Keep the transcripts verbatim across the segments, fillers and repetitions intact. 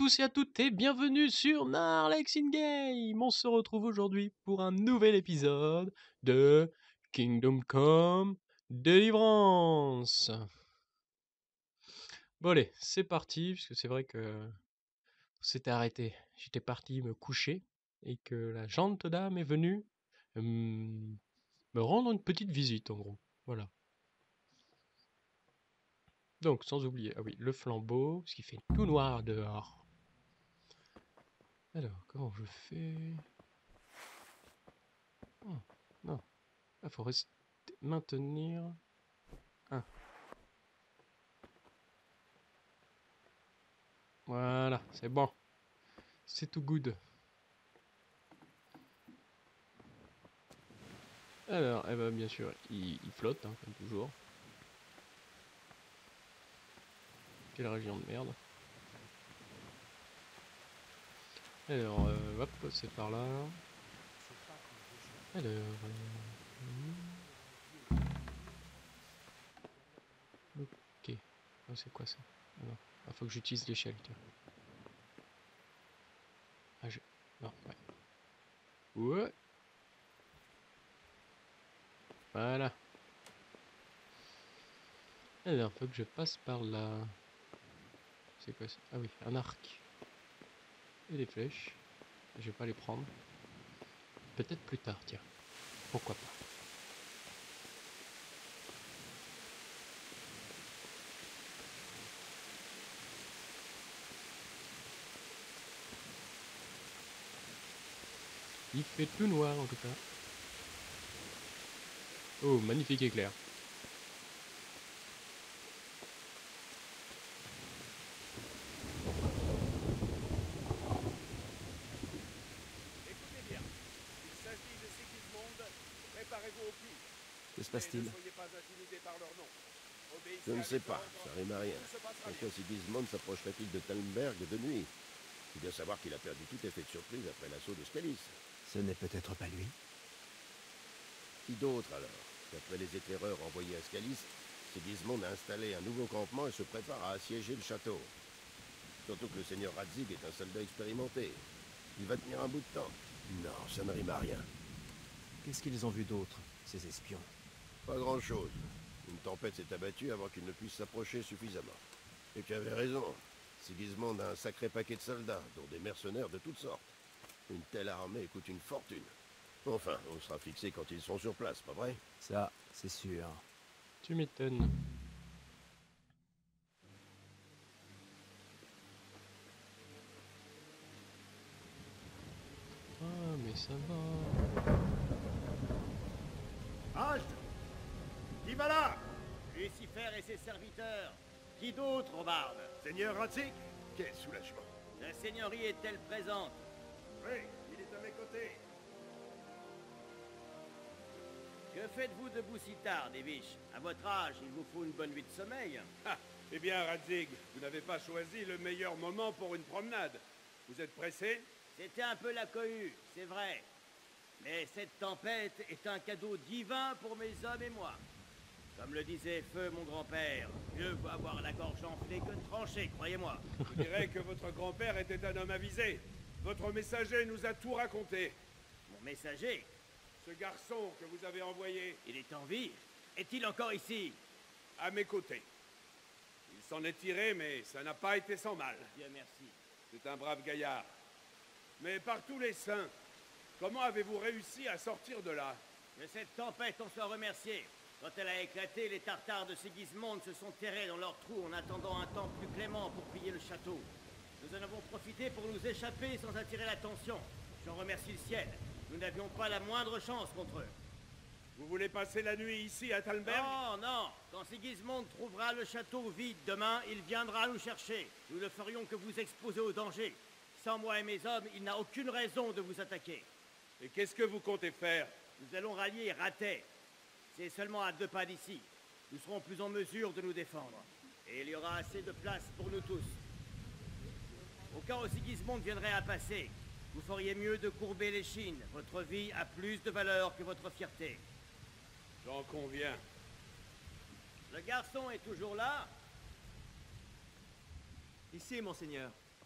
tous et à toutes et bienvenue sur Narlex in Game. On se retrouve aujourd'hui pour un nouvel épisode de Kingdom Come Deliverance. Bon allez, c'est parti, puisque c'est vrai que c'était arrêté. J'étais parti me coucher et que la gente dame est venue hum, me rendre une petite visite en gros. Voilà. Donc sans oublier, ah oui, le flambeau, parce qu'il fait tout noir dehors. Alors, comment je fais? Oh, non. Il faut rester maintenir un. Voilà, c'est bon. C'est tout good. Alors, eh ben, bien sûr, il, il flotte, hein, comme toujours. Quelle région de merde. Alors, euh, hop, c'est par là. Alors... euh, ok. Oh, c'est quoi ça? Ah non, il faut que j'utilise l'échelle, tiens. Ah, je... Non, ouais. Ouais. Voilà. Alors, faut que je passe par là. C'est quoi ça? Ah oui, un arc. Et des flèches. Je vais pas les prendre. Peut-être plus tard, tiens. Pourquoi pas. Il fait tout noir en tout cas. Oh, magnifique éclair. Écoutez bien, il s'agit de Sigismund, préparez-vous au pire. Que se passe-t-il? Ne soyez pas intimidés par leur nom. Obéissez Je ne à sais mes pas, ordres, ça rime à rien. tout se passera Pourquoi bien. Sigismund s'approcherait-il de Talmberg de nuit? Il faut bien savoir qu'il a perdu tout effet de surprise après l'assaut de Scalis. Ce n'est peut-être pas lui. Qui d'autre alors? D'après les éclaireurs envoyés à Scalis, Sigismund a installé un nouveau campement et se prépare à assiéger le château. Surtout que le seigneur Radzig est un soldat expérimenté. Il va tenir un bout de temps. Non, ça ne rime à rien. Qu'est-ce qu'ils ont vu d'autre, ces espions? Pas grand-chose. Une tempête s'est abattue avant qu'ils ne puissent s'approcher suffisamment. Et tu avais raison. Sigismund a un sacré paquet de soldats, dont des mercenaires de toutes sortes. Une telle armée coûte une fortune. Enfin, on sera fixé quand ils sont sur place, pas vrai? Ça, c'est sûr. Tu m'étonnes. Ah, mais ça va. Halte! Qui va là? Lucifer et ses serviteurs. Qui d'autre, Robarde? Seigneur Radzig, quel soulagement. La seigneurie est-elle présente? Oui, il est à mes côtés. Que faites-vous debout si tard, Devish? À votre âge, il vous faut une bonne nuit de sommeil. Ah, eh bien, Radzig, vous n'avez pas choisi le meilleur moment pour une promenade. Vous êtes pressé? C'était un peu la cohue, c'est vrai. Mais cette tempête est un cadeau divin pour mes hommes et moi. Comme le disait Feu, mon grand-père, mieux vaut avoir la gorge enflée que tranchée, croyez-moi. Je dirais que votre grand-père était un homme avisé. Votre messager nous a tout raconté. Mon messager, Ce garçon que vous avez envoyé il est en vie. Est-il encore ici? à mes côtés. Il s'en est tiré, mais ça n'a pas été sans mal. Dieu merci. C'est un brave gaillard. Mais par tous les saints, comment avez-vous réussi à sortir de là? De cette tempête, on soit remercié. Quand elle a éclaté, les Tartares de Sigismund se sont terrés dans leurs trous en attendant un temps plus clément pour piller le château. Nous en avons profité pour nous échapper sans attirer l'attention. J'en remercie le ciel. Nous n'avions pas la moindre chance contre eux. Vous voulez passer la nuit ici à Talmberg? Non, non. Quand Sigismund trouvera le château vide demain, il viendra nous chercher. Nous ne ferions que vous exposer au danger. Sans moi et mes hommes, il n'a aucune raison de vous attaquer. Et qu'est-ce que vous comptez faire? Nous allons rallier Ratet. C'est seulement à deux pas d'ici. Nous serons plus en mesure de nous défendre. Et il y aura assez de place pour nous tous. Au cas où Sigismund viendrait à passer, vous feriez mieux de courber les chines. Votre vie a plus de valeur que votre fierté. J'en conviens. Le garçon est toujours là? Ici, monseigneur.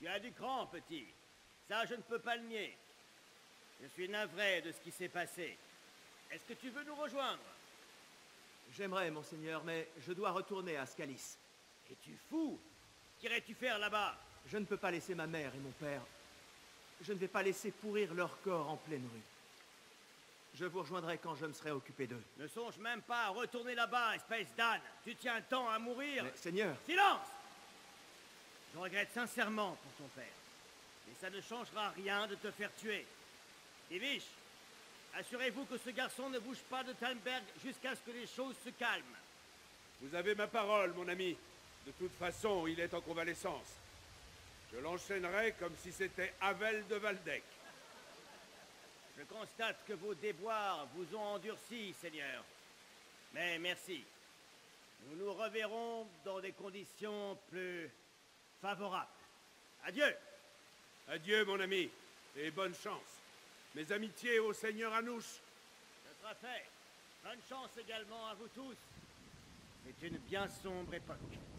Tu as du cran, petit. Ça, je ne peux pas le nier. Je suis navré de ce qui s'est passé. Est-ce que tu veux nous rejoindre? J'aimerais, monseigneur, mais je dois retourner à Scalis. Es-tu fou? Qu'irais-tu faire là-bas? Je ne peux pas laisser ma mère et mon père. Je ne vais pas laisser pourrir leur corps en pleine rue. Je vous rejoindrai quand je me serai occupé d'eux. Ne songe même pas à retourner là-bas, espèce d'âne. Tu tiens tant à mourir. Mais, Seigneur... Silence! Je regrette sincèrement pour ton père. Mais ça ne changera rien de te faire tuer. Divish, assurez-vous que ce garçon ne bouge pas de Talmberg jusqu'à ce que les choses se calment. Vous avez ma parole, mon ami. De toute façon, il est en convalescence. Je l'enchaînerai comme si c'était Havel de Valdec. Je constate que vos déboires vous ont endurci, Seigneur. Mais merci. Nous nous reverrons dans des conditions plus favorables. Adieu. Adieu, mon ami, et bonne chance. Mes amitiés au Seigneur Anouche. Ce sera fait. Bonne chance également à vous tous. C'est une bien sombre époque.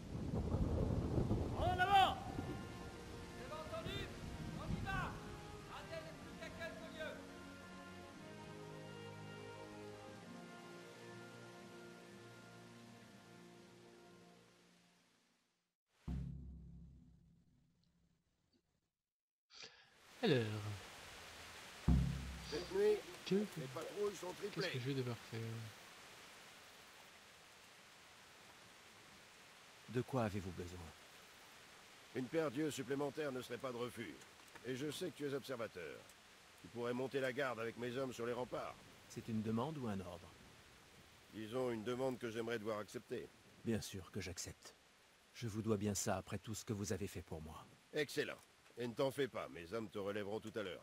En avant! Vous avez entendu? On y va! Adèle n'est plus qu'à quelques lieues. Alors, Cette nuit, que... les patrouilles sont qu'est-ce triplées. que je vais devoir faire? De quoi avez-vous besoin? Une paire d'yeux supplémentaires ne serait pas de refus. Et je sais que tu es observateur. Tu pourrais monter la garde avec mes hommes sur les remparts. C'est une demande ou un ordre? Disons une demande que j'aimerais devoir accepter. Bien sûr que j'accepte. Je vous dois bien ça après tout ce que vous avez fait pour moi. Excellent. Et ne t'en fais pas, mes hommes te relèveront tout à l'heure.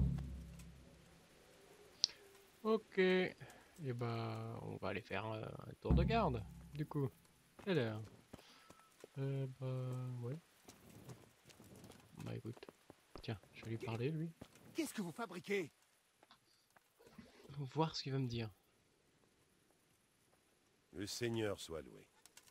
Ok. Et bah, on va aller faire euh, un tour de garde, du coup. Alors. Euh, bah, ouais. Bah écoute. Tiens, je vais lui parler, lui. Qu'est-ce que vous fabriquez? Voir ce qu'il va me dire. Le Seigneur soit loué.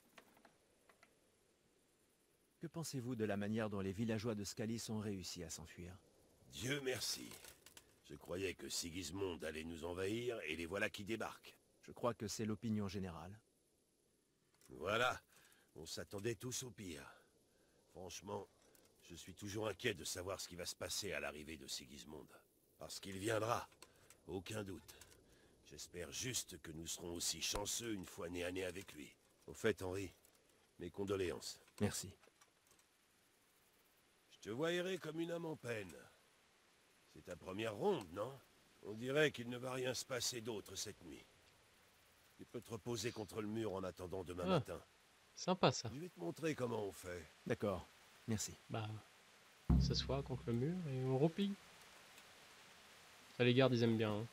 Que pensez-vous de la manière dont les villageois de Scalis ont réussi à s'enfuir? Dieu merci. Je croyais que Sigismond allait nous envahir, et les voilà qui débarquent. Je crois que c'est l'opinion générale. Voilà, on s'attendait tous au pire. Franchement, je suis toujours inquiet de savoir ce qui va se passer à l'arrivée de Sigismond. Parce qu'il viendra, aucun doute. J'espère juste que nous serons aussi chanceux une fois nez à nez avec lui. Au fait, Henri, mes condoléances. Merci. Je te vois errer comme une âme en peine. C'est ta première ronde, non? On dirait qu'il ne va rien se passer d'autre cette nuit. Tu peux te reposer contre le mur en attendant demain Ah. matin. Sympa ça. Je vais te montrer comment on fait. D'accord. Merci. Bah, on s'assoit contre le mur et on roupille. Ça, les gardes, ils aiment bien. Hein.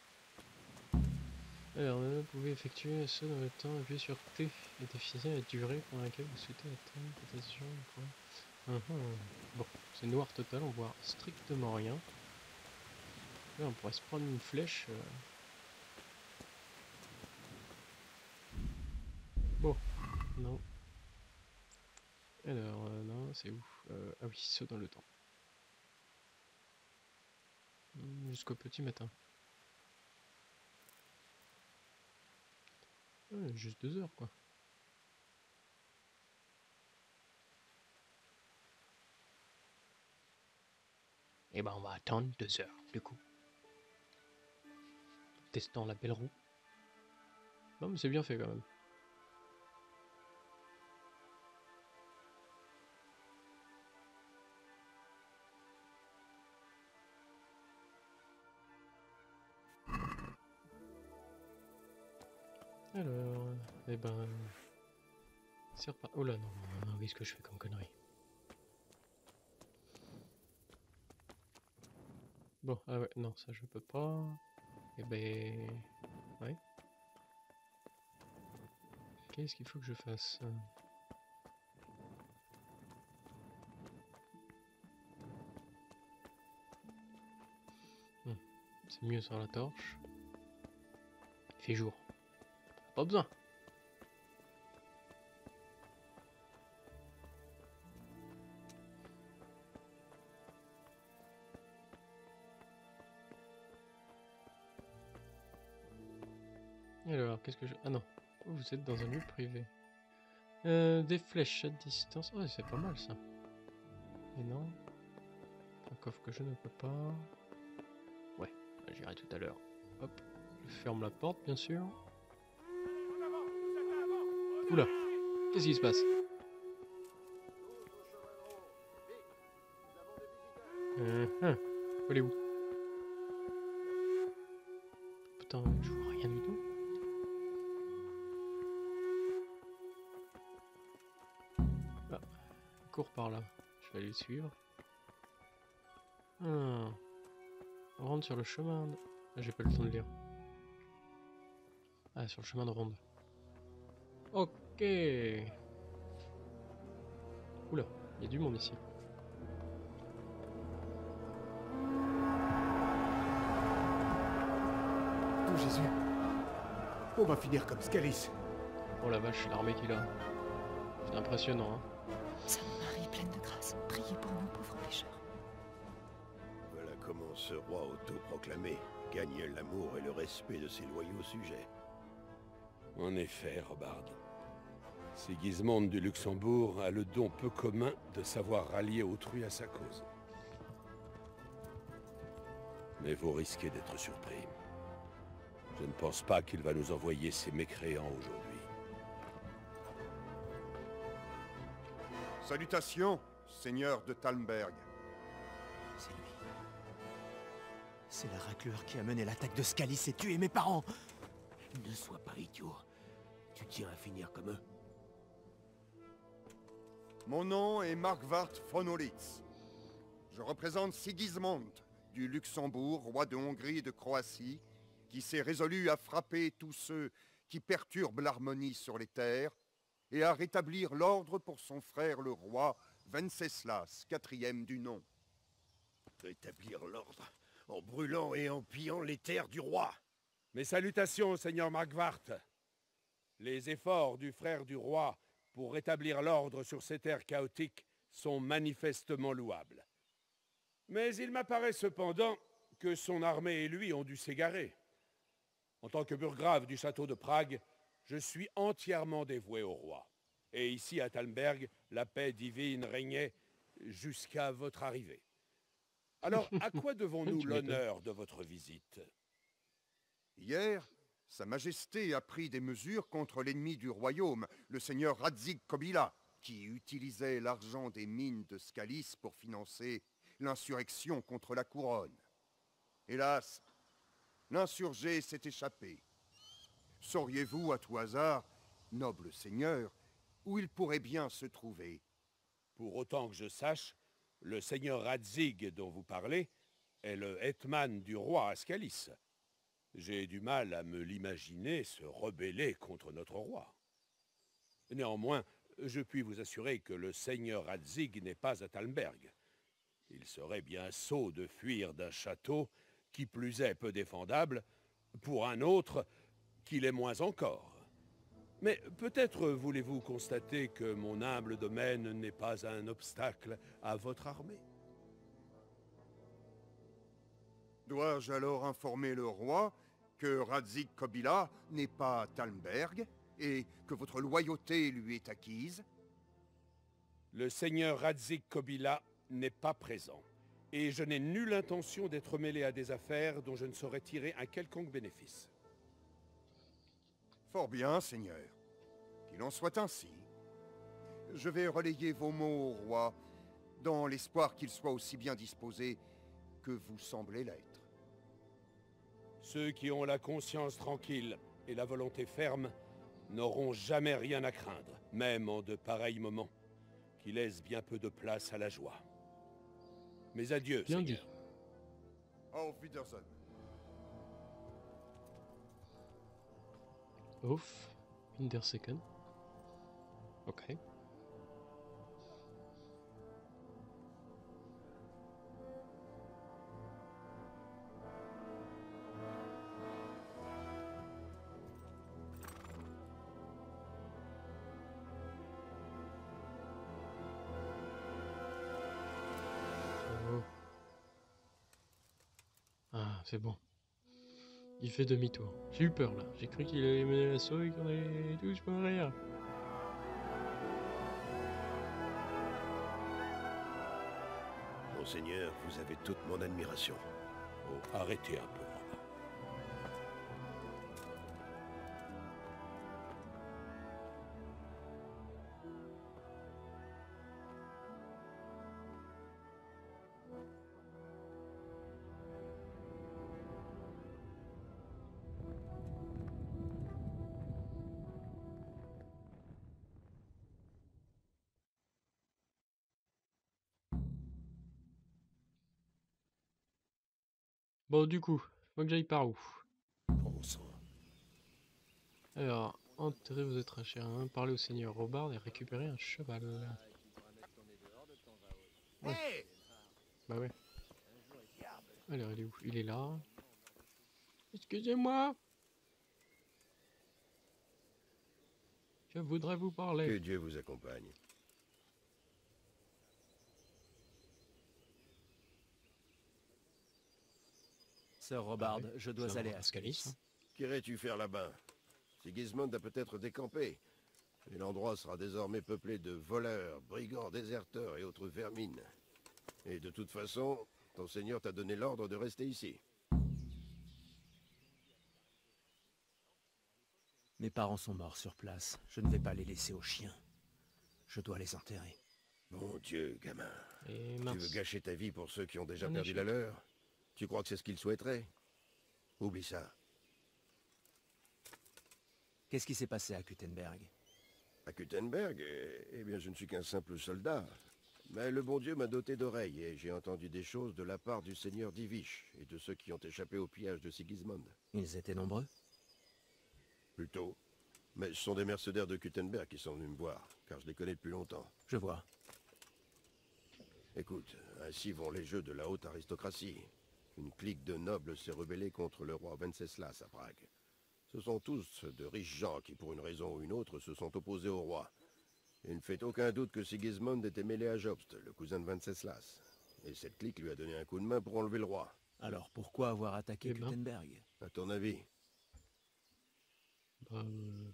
Alors, vous pouvez effectuer ça dans le temps appuyé sur T et définir la durée pendant laquelle vous souhaitez atteindre attention. Uhum. Bon, c'est noir total, on voit strictement rien. Là, on pourrait se prendre une flèche. Euh... Bon, non. Alors, euh, non, c'est où euh, Ah oui, saut dans le temps. Hmm, jusqu'au petit matin. Ouais, juste deux heures, quoi. Et ben, on va attendre deux heures, du coup. Testant la belle roue. Non, mais c'est bien fait, quand même. Alors, eh ben... C'est reparti. Oh là, non, non, non, qu'est-ce que je fais comme connerie? Bon, ah ouais, non, ça je peux pas. Eh ben... Ouais. Qu'est-ce qu'il faut que je fasse? Hmm, c'est mieux sans la torche. Il fait jour. Pas besoin. Alors, qu'est-ce que je... Ah non, oh, vous êtes dans un lieu privé. Euh, des flèches à distance. Oh, c'est pas mal ça. Et non. Un coffre que je ne peux pas. Ouais, j'irai tout à l'heure. Hop, je ferme la porte, bien sûr. Oula, qu'est-ce qui se passe? Euh, hein. Faut aller où? Putain, je vois rien du tout. Ah, il court par là. Je vais aller le suivre. Ah. On rentre sur le chemin de... Ah, j'ai pas le temps de lire. Ah, sur le chemin de ronde. Ok. Oula, il y a du monde ici. Oh Jésus! On va finir comme Scalis. Oh la vache, l'armée qu'il a. C'est impressionnant, hein. Sainte Marie, pleine de grâce, priez pour nous pauvres pécheurs. Voilà comment ce roi autoproclamé gagne l'amour et le respect de ses loyaux sujets. En effet, Robard. Sigismond du Luxembourg a le don peu commun de savoir rallier autrui à sa cause. Mais vous risquez d'être surpris. Je ne pense pas qu'il va nous envoyer ces mécréants aujourd'hui. Salutations, seigneur de Talmberg. C'est lui. C'est la raclure qui a mené l'attaque de Scalis et tué mes parents. Ne sois pas idiot. Tu tiens à finir comme eux. Mon nom est Markvart von Olitz. Je représente Sigismond du Luxembourg, roi de Hongrie et de Croatie, qui s'est résolu à frapper tous ceux qui perturbent l'harmonie sur les terres et à rétablir l'ordre pour son frère le roi Venceslas, quatrième du nom. Rétablir l'ordre en brûlant et en pillant les terres du roi. Mes salutations, seigneur Markvart. Les efforts du frère du roi pour rétablir l'ordre sur ces terres chaotiques sont manifestement louables. Mais il m'apparaît cependant que son armée et lui ont dû s'égarer. En tant que burgrave du château de Prague, je suis entièrement dévoué au roi. Et ici, à Talmberg, la paix divine régnait jusqu'à votre arrivée. Alors, à quoi devons-nous l'honneur de votre visite? Hier, Sa Majesté a pris des mesures contre l'ennemi du royaume, le seigneur Radzig Kobyla, qui utilisait l'argent des mines de Scalis pour financer l'insurrection contre la couronne. Hélas, l'insurgé s'est échappé. Sauriez-vous, à tout hasard, noble seigneur, où il pourrait bien se trouver? Pour autant que je sache, le seigneur Radzig dont vous parlez est le hetman du roi à Scalis. J'ai du mal à me l'imaginer se rebeller contre notre roi. Néanmoins, je puis vous assurer que le seigneur Radzig n'est pas à Talmberg. Il serait bien sot de fuir d'un château, qui plus est peu défendable, pour un autre qui l'est moins encore. Mais peut-être voulez-vous constater que mon humble domaine n'est pas un obstacle à votre armée. Dois-je alors informer le roi que Radzig Kobyla n'est pas à Talmberg et que votre loyauté lui est acquise? Le seigneur Radzig Kobyla n'est pas présent, et je n'ai nulle intention d'être mêlé à des affaires dont je ne saurais tirer un quelconque bénéfice. Fort bien, seigneur. Qu'il en soit ainsi. Je vais relayer vos mots au roi, dans l'espoir qu'il soit aussi bien disposé que vous semblez l'être. Ceux qui ont la conscience tranquille et la volonté ferme n'auront jamais rien à craindre, même en de pareils moments, qui laissent bien peu de place à la joie. Mais adieu, Bien seigneur. dit. Auf Wiedersehen. Ouf. In der second. Ok. Oh. Ah, c'est bon. Il fait demi-tour. J'ai eu peur là. J'ai cru qu'il allait mener l'assaut et qu'on allait tous mourir. Monseigneur, vous avez toute mon admiration. Oh, arrêtez un peu, Romain. Bon, du coup, faut que j'aille par où? Bon sang. Alors, enterrez vos êtres chers, parlez au seigneur Robard et récupérez un cheval. Ouais. Hey, Bah ouais. Alors, il est où? Il est là. Excusez-moi. Je voudrais vous que parler. Dieu vous accompagne. Sir Robard, Ah oui, je dois c'est un aller roi à Scalis, Scalis. hein. Qu'irais-tu faire là-bas? Sigismund a peut-être décampé. Et l'endroit sera désormais peuplé de voleurs, brigands, déserteurs et autres vermines. Et de toute façon, ton seigneur t'a donné l'ordre de rester ici. Mes parents sont morts sur place. Je ne vais pas les laisser aux chiens. Je dois les enterrer. Mon Dieu, gamin. Et Tu mince. veux gâcher ta vie pour ceux qui ont déjà Un perdu échec. la leur? Tu crois que c'est ce qu'ils souhaiteraient? Oublie ça. Qu'est-ce qui s'est passé à Kuttenberg? À Kuttenberg, eh, eh bien, je ne suis qu'un simple soldat. Mais le bon Dieu m'a doté d'oreilles et j'ai entendu des choses de la part du seigneur d'Ivish et de ceux qui ont échappé au pillage de Sigismund. Ils étaient nombreux? Plutôt. Mais ce sont des mercenaires de Kuttenberg qui sont venus me voir, car je les connais depuis longtemps. Je vois. Écoute, ainsi vont les jeux de la haute aristocratie. Une clique de nobles s'est rebellée contre le roi Venceslas à Prague. Ce sont tous de riches gens qui, pour une raison ou une autre, se sont opposés au roi. Il ne fait aucun doute que Sigismund était mêlé à Jobst, le cousin de Venceslas. Et cette clique lui a donné un coup de main pour enlever le roi. Alors pourquoi avoir attaqué Eh ben. Kuttenberg? À ton avis? Bah, euh,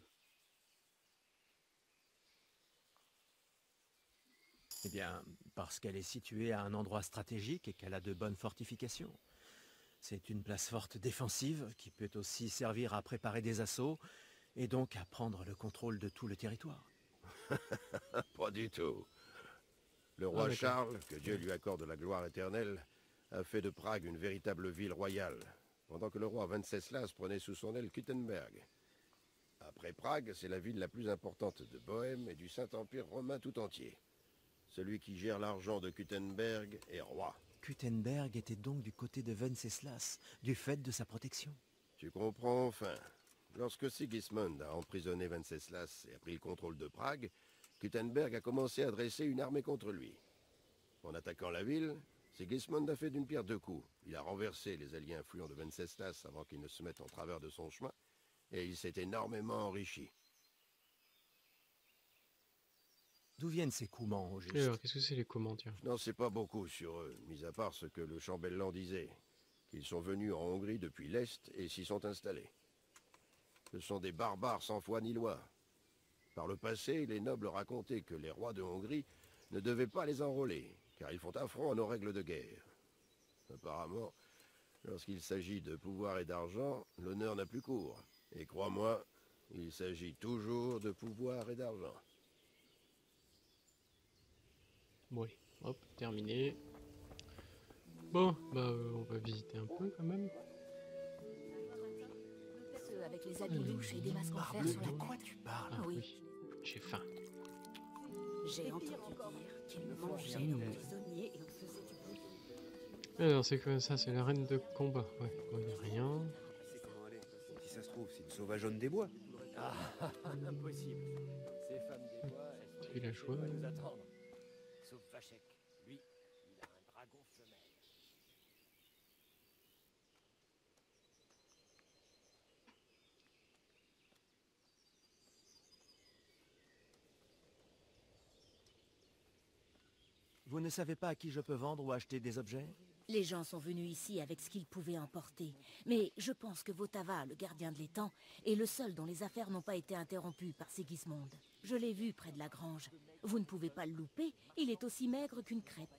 Eh bien, parce qu'elle est située à un endroit stratégique et qu'elle a de bonnes fortifications. C'est une place forte défensive qui peut aussi servir à préparer des assauts et donc à prendre le contrôle de tout le territoire. Pas du tout. Le Ah, roi d'accord. Charles, que Dieu lui accorde la gloire éternelle, a fait de Prague une véritable ville royale, pendant que le roi Venceslas prenait sous son aile Kuttenberg. Après Prague, c'est la ville la plus importante de Bohême et du Saint-Empire romain tout entier. Celui qui gère l'argent de Kuttenberg est roi. Kuttenberg était donc du côté de Venceslas, du fait de sa protection. Tu comprends enfin. Lorsque Sigismund a emprisonné Venceslas et a pris le contrôle de Prague, Kuttenberg a commencé à dresser une armée contre lui. En attaquant la ville, Sigismund a fait d'une pierre deux coups. Il a renversé les alliés influents de Venceslas avant qu'ils ne se mettent en travers de son chemin, et il s'est énormément enrichi. D'où viennent ces Coumans, au juste? et alors, qu'est-ce que c'est les comment, tiens? Je n'en sais pas beaucoup sur eux, mis à part ce que le chambellan disait, qu'ils sont venus en Hongrie depuis l'Est et s'y sont installés. Ce sont des barbares sans foi ni loi. Par le passé, les nobles racontaient que les rois de Hongrie ne devaient pas les enrôler, car ils font affront à nos règles de guerre. Apparemment, lorsqu'il s'agit de pouvoir et d'argent, l'honneur n'a plus cours. Et crois-moi, il s'agit toujours de pouvoir et d'argent. Bon, allez, hop, terminé. Bon, bah, euh, on va visiter un peu quand même. Ceux avec les habits louches et des masques en fer sur la tête. tu parles? Ah Oui. oui, j'ai faim. J'ai entendu dire qu'ils mangeaient nos prisonniers et on faisait du bruit. Alors, c'est quoi ça? C'est l'arène de combat. Ouais, bon, il n'y a rien. C'est comment aller. Si ça se trouve, c'est une sauvageonne des bois. Ah, impossible. Ces femmes des bois, elles sont Villageois. à nous attendre. Sauf Vachek. Lui, il a un dragon femelle. Vous ne savez pas à qui je peux vendre ou acheter des objets? Les gens sont venus ici avec ce qu'ils pouvaient emporter. Mais je pense que Votava, le gardien de l'étang, est le seul dont les affaires n'ont pas été interrompues par Sigismond. Je l'ai vu près de la grange. Vous ne pouvez pas le louper, il est aussi maigre qu'une crêpe.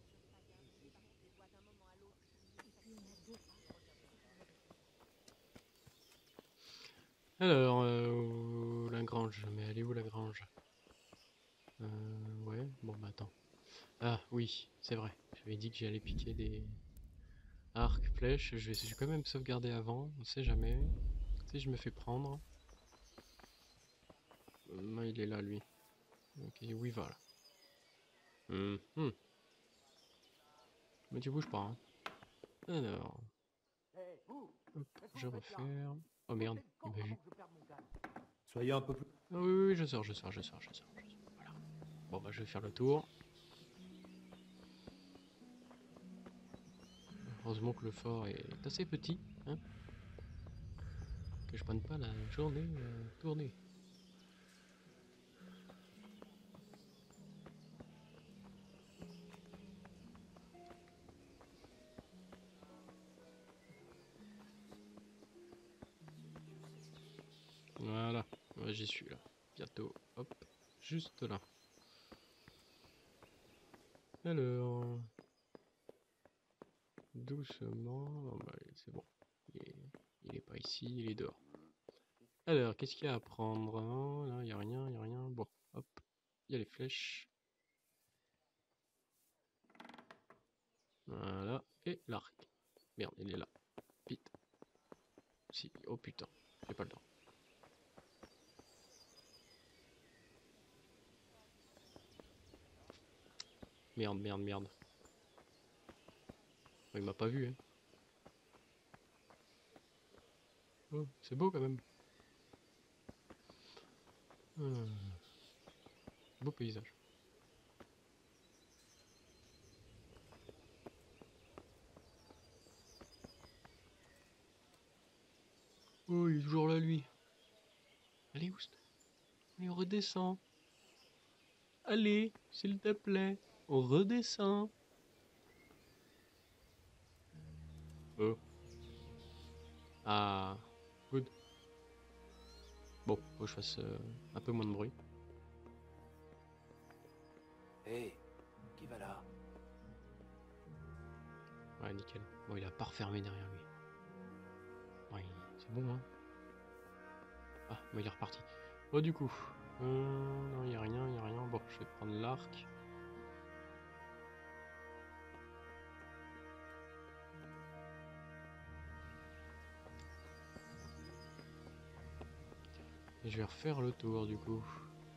Alors, euh, la grange, mais elle est où la grange? euh, Ouais, bon bah attends. Ah oui, c'est vrai, j'avais dit que j'allais piquer des arcs, flèches, je vais, je vais quand même sauvegarder avant, on sait jamais. Si je me fais prendre... Non, il est là lui. Ok, où il va là? Hum, hum. Mais tu bouges pas, hein. Alors... Hop, je referme... Oh merde, il m'a vu. Soyez un peu plus... Ah oui, oui, oui, je sors, je sors, je sors, je sors, je sors. Voilà. Bon bah je vais faire le tour. Heureusement que le fort est assez petit, hein. Que je prenne pas la journée euh, tournée. Voilà, ouais, j'y suis là. Bientôt, hop, juste là. Alors... Doucement... Oh, bah, c'est bon. Il est... il est pas ici, il est dehors. Alors, qu'est-ce qu'il y a à prendre? Oh, là, il n'y a rien, il n'y a rien. Bon, hop, il y a les flèches. Voilà, et l'arc. Merde, il est là. Vite. Si, oh putain, j'ai pas le temps. Merde, merde, merde. Il m'a pas vu, hein. Oh, c'est beau quand même. Hmm. Beau paysage. Oh, il est toujours là, lui. Allez, Oust. Allez, on redescend. Allez, s'il te plaît. On redescend. Oh. Ah, good. Bon, faut que je fasse euh, un peu moins de bruit. Hé, hey, qui va là? Ouais, nickel. Bon, il a pas refermé derrière lui. Ouais, c'est bon, hein. Ah, bon, il est reparti. Bon, du coup... Euh, non, il n'y a rien, il n'y a rien. Bon, je vais prendre l'arc. Et je vais refaire le tour, du coup.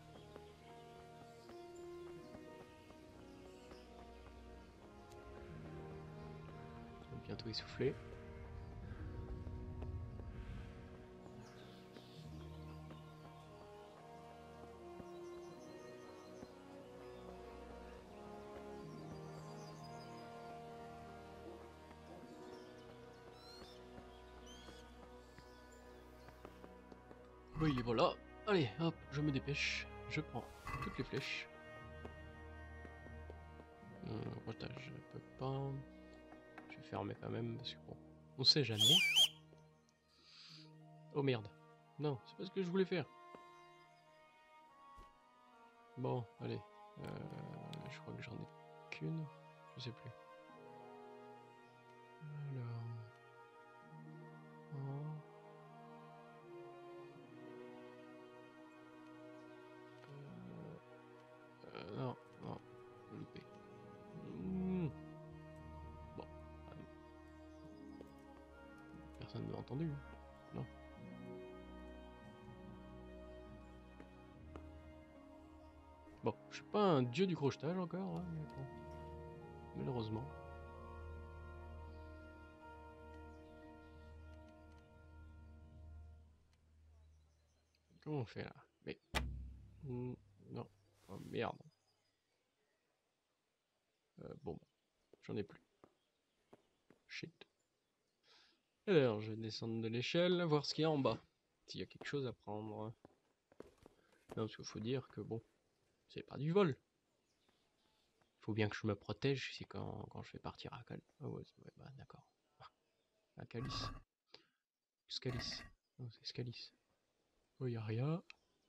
Ça va bientôt essouffler. Oui, voilà. Allez, hop, je me dépêche. Je prends toutes les flèches. Euh, otage, je peux pas. Je vais fermer quand même parce que bon, on sait jamais. Oh merde. Non, c'est pas ce que je voulais faire. Bon, allez. Euh, je crois que j'en ai qu'une. Je sais plus. Alors. Oh. Euh, non, non, loupé. Mmh. Bon. Personne ne m'a entendu. Non. Bon, je suis pas un dieu du crochetage encore, hein, mais bon. Malheureusement. Comment on fait là? Mais... Mmh, non. Oh merde. Euh, bon, j'en ai plus. Shit. Alors, je vais descendre de l'échelle, voir ce qu'il y a en bas. S'il y a quelque chose à prendre. Non, parce qu'il faut dire que bon, c'est pas du vol. faut bien que je me protège, c'est quand, quand je vais partir à Cal... Oh, ouais, ouais, bah d'accord. À Calice. Scalis. Non, c'est Scalis. Oh, y a rien.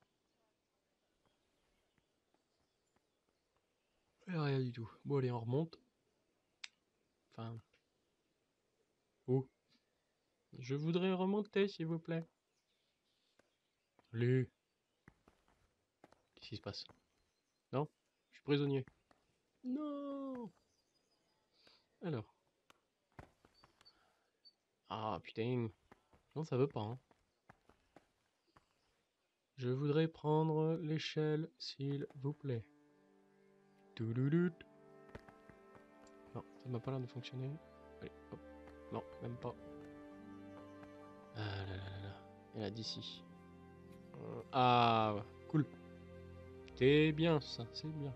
Y a rien du tout. Bon, allez, on remonte. Enfin... Oh. Je voudrais remonter, s'il vous plaît. Allez. Qu'est-ce qui se passe? Non? Je suis prisonnier. Non. Alors. Ah, putain. Non, ça veut pas, hein. Je voudrais prendre l'échelle, s'il vous plaît. Touloulout. Non, ça m'a pas l'air de fonctionner. Allez, hop. Non, même pas. Ah là là là là. Elle a d'ici. Euh, ah, cool. C'est bien ça, c'est bien.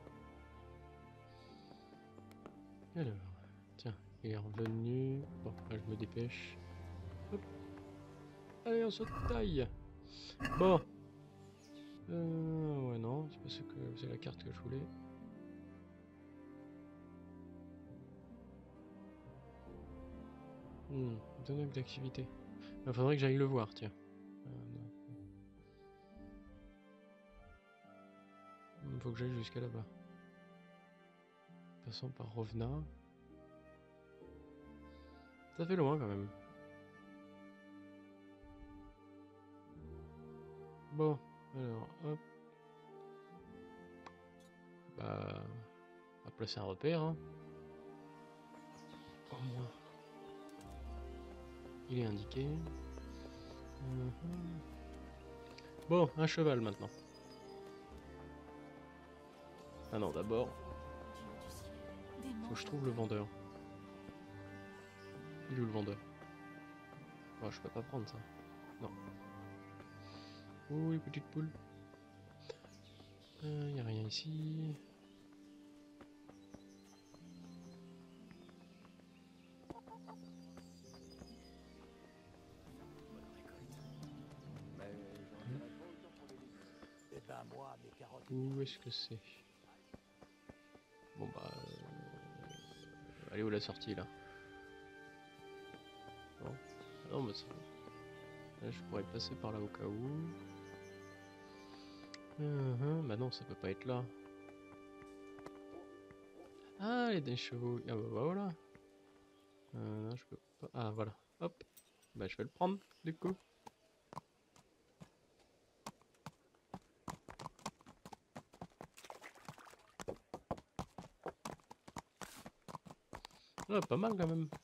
Alors, tiens, il est revenu. Bon, là je me dépêche. Hop. Allez, on se taille. Bon. Euh, ouais, non, c'est pas ce que c'est la carte que je voulais. Hmm, donne d'activité. Il faudrait que j'aille le voir, tiens. Il faut que j'aille jusqu'à là-bas. Passons par Rovna. Ça fait loin quand même. Bon, alors, hop. Bah, on va placer un repère, hein. Au moins. Il est indiqué. Mmh. Bon, un cheval maintenant. Ah non, d'abord, faut que je trouve le vendeur. Il est où le vendeur? Oh, je peux pas prendre ça. Non. Oui, petite poule. Il euh, n'y a rien ici. Où est-ce que c'est? Bon bah... Euh... Elle est où la sortie là? Non, non bah c'est... Là je pourrais passer par là au cas où. Uh-huh. Bah non, ça peut pas être là. Ah, les des chevaux. Ah bah, bah voilà. Euh, non, je peux pas... Ah voilà, hop. Bah je vais le prendre du coup. Ah, pas mal quand même.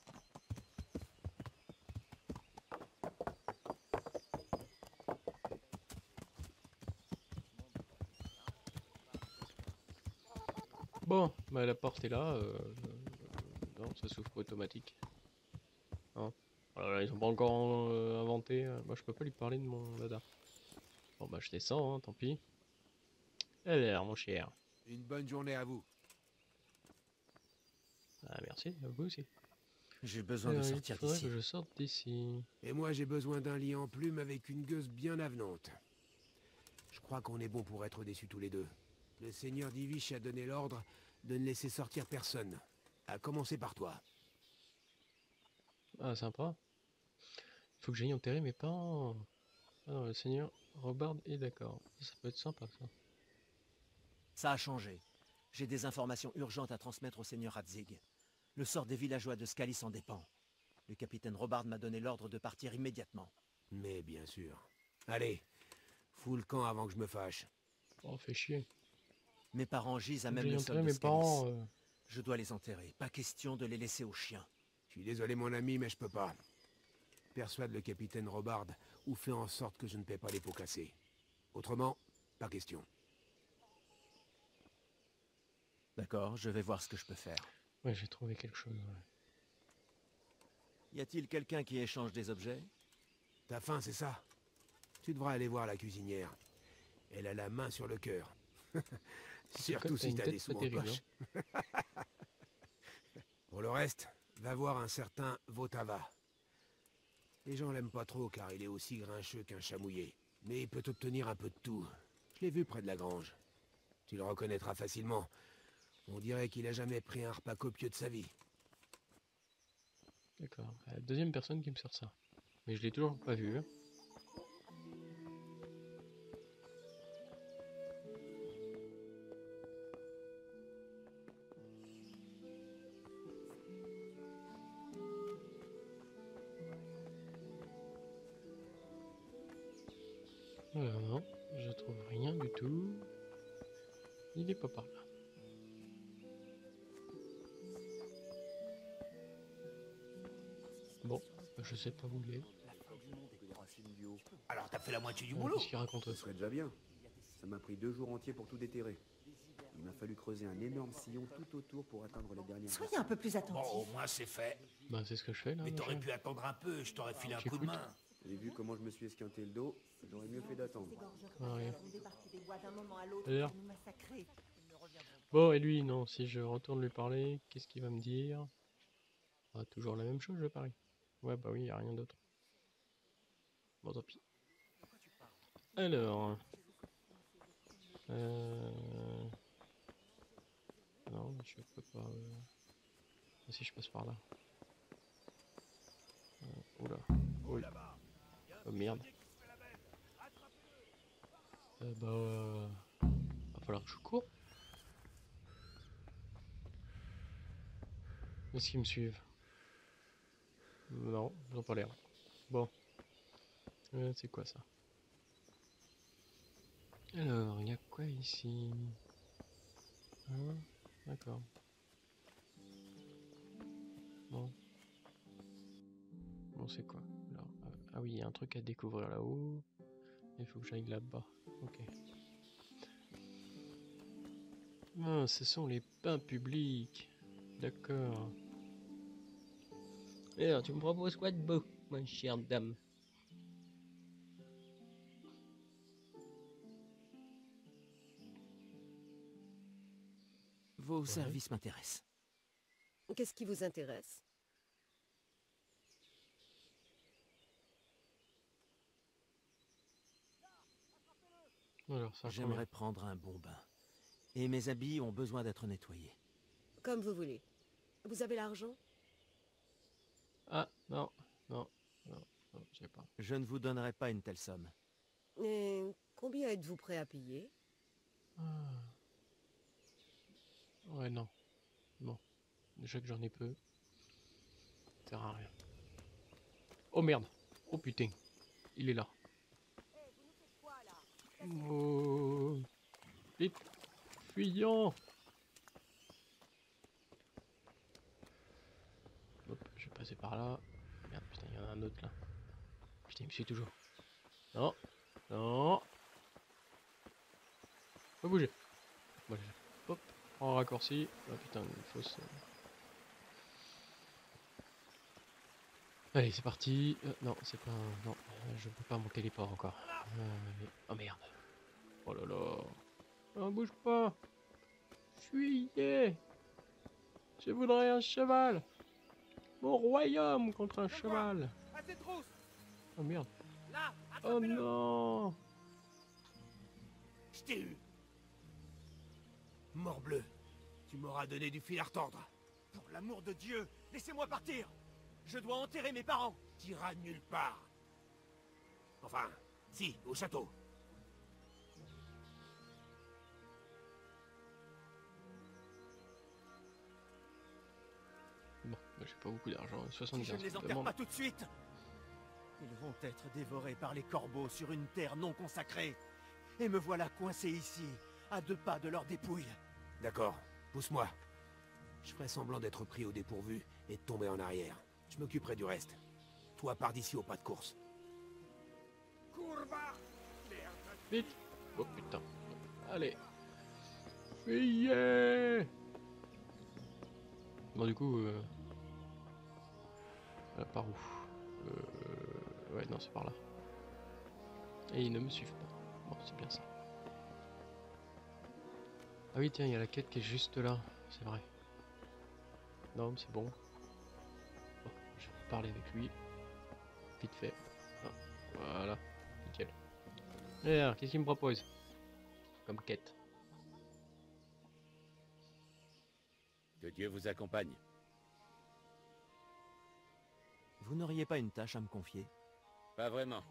Bon, bah la porte est là. Euh, euh, non, ça s'ouvre automatique. Hein. Voilà, ils sont pas encore euh, inventés. Moi, je peux pas lui parler de mon dada. Bon, bah je descends, hein, tant pis. Alors, mon cher. Une bonne journée à vous. Ah, merci, à vous aussi. J'ai besoin Alors, de sortir d'ici. que je sorte d'ici. Et moi, j'ai besoin d'un lit en plume avec une gueuse bien avenante. Je crois qu'on est bon pour être déçus tous les deux. Le seigneur Divish a donné l'ordre de ne laisser sortir personne. À commencer par toi. Ah, sympa. Il faut que j'aille enterrer mes parents. Ah non, le seigneur Robard est d'accord. Ça peut être sympa, ça. Ça a changé. J'ai des informations urgentes à transmettre au seigneur Radzig. Le sort des villageois de Scalis en dépend. Le capitaine Robard m'a donné l'ordre de partir immédiatement. Mais bien sûr. Allez, fous le camp avant que je me fâche. Oh, fait chier. Mes parents gisent à Faut même le sol de mes Scalis. parents, euh... Je dois les enterrer. Pas question de les laisser aux chiens. Je suis désolé mon ami, mais je peux pas. Persuade le capitaine Robard ou fais en sorte que je ne paie pas les pots cassés. Autrement, pas question. D'accord, je vais voir ce que je peux faire. Ouais, j'ai trouvé quelque chose. Ouais. Y a-t-il quelqu'un qui échange des objets? T'as faim, c'est ça? Tu devras aller voir la cuisinière. Elle a la main sur le cœur. Surtout si t'as des sous en poche. Hein. Pour le reste, va voir un certain Votava. Les gens l'aiment pas trop car il est aussi grincheux qu'un chat mouillé. Mais il peut obtenir un peu de tout. Je l'ai vu près de la grange. Tu le reconnaîtras facilement. On dirait qu'il a jamais pris un repas copieux de sa vie. D'accord. La deuxième personne qui me sort ça. Mais je l'ai toujours pas vu. Hein. Alors non, je trouve rien du tout. Il est pas par là. Bon, je sais pas où il est. Alors t'as fait la moitié du Euh, boulot. Qu'est-ce qu'il raconte? Ce serait déjà bien. Ça m'a pris deux jours entiers pour tout déterrer. Il m'a fallu creuser un énorme sillon tout autour pour atteindre les dernières Soyez un peu plus attentifs. Bon, au moins c'est fait. Bah c'est ce que je fais là. Mais t'aurais machin. pu attendre un peu, je t'aurais filé un coup de J'écoute. main. Et vu comment je me suis esquinté le dos, j'aurais mieux fait d'attendre. Ah, rien. On débarquait des bois d'un moment à l'autre D'ailleurs. pour nous massacrer. Bon, et lui, non, si je retourne lui parler, qu'est-ce qu'il va me dire? Ah, toujours la même chose, je parie. Ouais, bah oui, il n'y a rien d'autre. Bon, tant pis. Alors... Euh... Non, je peux pas... Euh... Ah, si je passe par là. Euh, oula. Oui. Oh merde. Euh, bah... Euh... Va falloir que je cours. Est-ce qu'ils me suivent? Non, ils n'ont pas l'air. Bon. Euh, c'est quoi ça? Alors, il y a quoi ici? Hein? D'accord. Bon. Bon, c'est quoi? Alors, euh, ah oui, il y a un truc à découvrir là-haut. Il faut que j'aille là-bas. Ok. Ah, ce sont les bains publics. D'accord. Et alors, tu me proposes quoi de beau, ma chère dame? Vos Ouais. services m'intéressent. Qu'est-ce qui vous intéresse? Alors, ça J'aimerais prendre un bon bain. Et mes habits ont besoin d'être nettoyés. Comme vous voulez. Vous avez l'argent? Ah, non, non, non, non, je sais pas. Je ne vous donnerai pas une telle somme. Et combien êtes-vous prêt à payer? Ah. Ouais, non. Non. Déjà que j'en ai peu. Ça sert à rien. Oh merde. Oh putain. Il est là. Oh. Vite. Fuyons. Hop, je vais passer par là. Merde, putain, il y en a un autre là. Putain, il me suit toujours. Non. Non. Faut bouger. Voilà. Hop. En raccourci. Ah putain, une fausse. Allez, c'est parti. Euh, non, c'est pas. un- Non, euh, je peux pas mon téléport encore. Euh, mais- Oh merde. Oh là là. Non, bouge pas. Fuyez. Je voudrais un cheval. Mon royaume contre un cheval. Oh merde. Là, Oh non. Je t'ai eu. Morbleu, tu m'auras donné du fil à retordre. Pour l'amour de Dieu, laissez-moi partir. Je dois enterrer mes parents. T'iras nulle part. Enfin, si, au château. Bon, bah, j'ai pas beaucoup d'argent. Si soixante-quinze. je ne les ça enterre demande. pas tout de suite, ils vont être dévorés par les corbeaux sur une terre non consacrée. Et me voilà coincé ici, à deux pas de leur dépouille. D'accord, pousse-moi. Je ferai semblant d'être pris au dépourvu et de tomber en arrière. Je m'occuperai du reste. Toi, pars d'ici au pas de course. Vite. Oh putain. Allez. Fuyez. Bon du coup... Euh... euh, par où euh... Ouais non c'est par là. Et ils ne me suivent pas. Bon c'est bien ça. Ah oui tiens il y a la quête qui est juste là. C'est vrai. Non mais c'est bon. Bon, je vais parler avec lui. Vite fait. Ah, voilà. Nickel. Et alors, qu'est-ce qu'il me propose comme quête? Dieu vous accompagne. Vous n'auriez pas une tâche à me confier? Pas vraiment.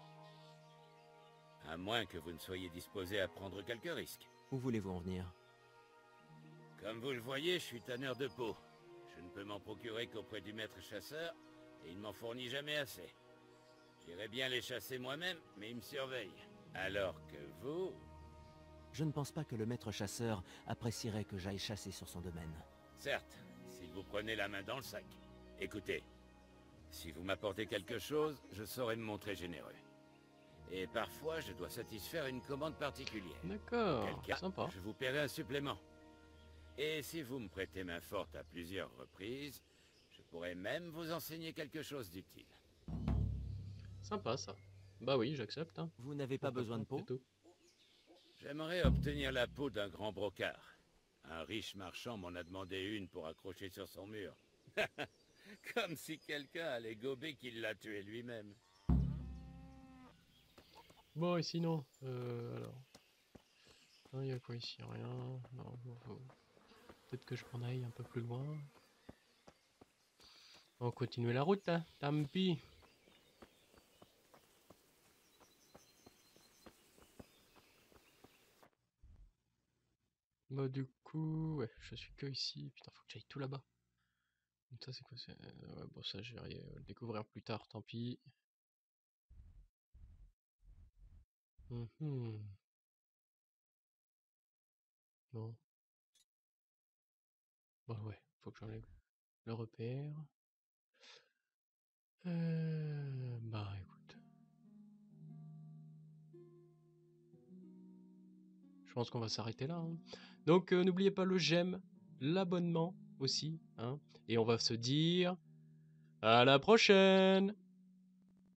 À moins que vous ne soyez disposé à prendre quelques risques. Où voulez-vous en venir? Comme vous le voyez, je suis tanneur de peau. Je ne peux m'en procurer qu'auprès du maître chasseur, et il ne m'en fournit jamais assez. J'irais bien les chasser moi-même, mais il me surveille. Alors que vous... Je ne pense pas que le maître chasseur apprécierait que j'aille chasser sur son domaine. Certes, si vous prenez la main dans le sac. Écoutez, si vous m'apportez quelque chose, je saurai me montrer généreux. Et parfois, je dois satisfaire une commande particulière. D'accord, sympa. Je vous paierai un supplément. Et si vous me prêtez main forte à plusieurs reprises, je pourrais même vous enseigner quelque chose d'utile. Sympa ça. Bah oui, j'accepte. Hein. Vous n'avez pas besoin de peau? J'aimerais obtenir la peau d'un grand brocard. Un riche marchand m'en a demandé une pour accrocher sur son mur. Comme si quelqu'un allait gober qu'il l'a tué lui-même. Bon, et sinon, euh, alors... il y a quoi ici? Rien. Non, faut... peut-être que je m'en aille un peu plus loin. On va continuer la route, hein. Tant pis. Bah du coup, ouais, je suis que ici. Putain, faut que j'aille tout là-bas. Ça c'est quoi? Ouais, bon, ça je vais le découvrir plus tard, tant pis. Mmh. Bon. Bon ouais, faut que j'enlève le repère. Euh... Bah écoute. Je pense qu'on va s'arrêter là. Hein. Donc euh, n'oubliez pas le j'aime, l'abonnement aussi. Hein, et on va se dire à la prochaine!